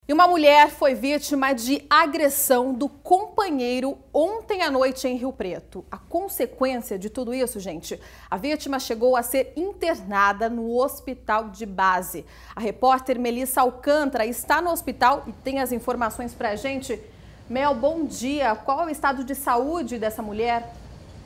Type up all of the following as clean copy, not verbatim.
E uma mulher foi vítima de agressão do companheiro ontem à noite em Rio Preto. A consequência de tudo isso, gente, a vítima chegou a ser internada no hospital de base. A repórter Melissa Alcântara está no hospital e tem as informações pra gente. Mel, bom dia. Qual é o estado de saúde dessa mulher?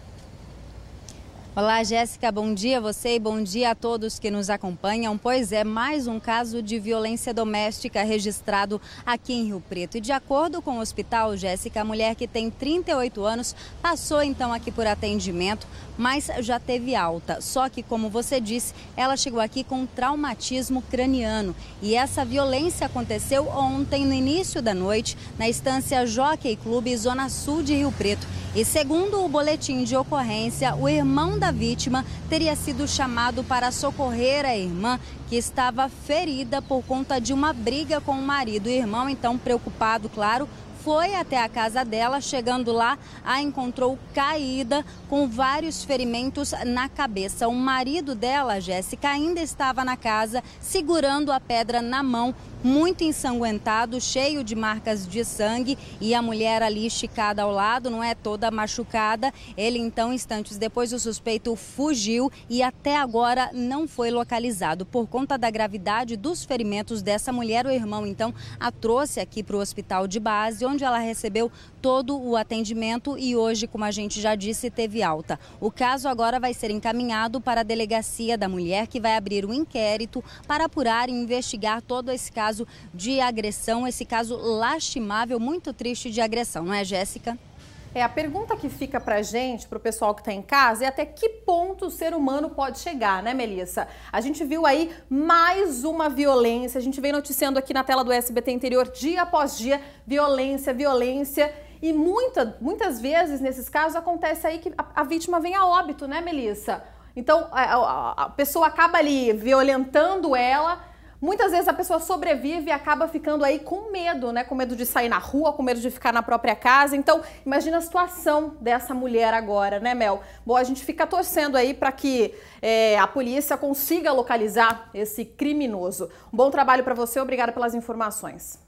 Olá, Jéssica, bom dia a você e bom dia a todos que nos acompanham. Pois é, mais um caso de violência doméstica registrado aqui em Rio Preto. E de acordo com o hospital, Jéssica, a mulher que tem 38 anos passou então aqui por atendimento, mas já teve alta. Só que, como você disse, ela chegou aqui com traumatismo craniano. E essa violência aconteceu ontem, no início da noite, na estância Jockey Club, zona sul de Rio Preto. E segundo o boletim de ocorrência, o irmão da vítima teria sido chamado para socorrer a irmã, que estava ferida por conta de uma briga com o marido. O irmão, então, preocupado, claro, foi até a casa dela. Chegando lá, a encontrou caída com vários ferimentos na cabeça. O marido dela, Jéssica, ainda estava na casa segurando a pedra na mão, muito ensanguentado, cheio de marcas de sangue, e a mulher ali esticada ao lado, não é, toda machucada. Ele então, instantes depois, o suspeito fugiu e até agora não foi localizado. Por conta da gravidade dos ferimentos dessa mulher, o irmão então a trouxe aqui para o hospital de base, onde ela recebeu todo o atendimento e hoje, como a gente já disse, teve alta. O caso agora vai ser encaminhado para a delegacia da mulher, que vai abrir um inquérito para apurar e investigar todo esse caso de agressão, esse caso lastimável, muito triste de agressão, não é, Jéssica? A pergunta que fica pra gente, pro pessoal que tá em casa, é até que ponto o ser humano pode chegar, né, Melissa? A gente viu aí mais uma violência, a gente vem noticiando aqui na tela do SBT Interior, dia após dia, violência, violência. E muitas vezes, nesses casos, acontece aí que a vítima vem a óbito, né, Melissa? Então, a pessoa acaba ali violentando ela. Muitas vezes a pessoa sobrevive e acaba ficando aí com medo, né? Com medo de sair na rua, com medo de ficar na própria casa. Então, imagina a situação dessa mulher agora, né, Mel? Bom, a gente fica torcendo aí para que a polícia consiga localizar esse criminoso. Um bom trabalho para você, obrigada pelas informações.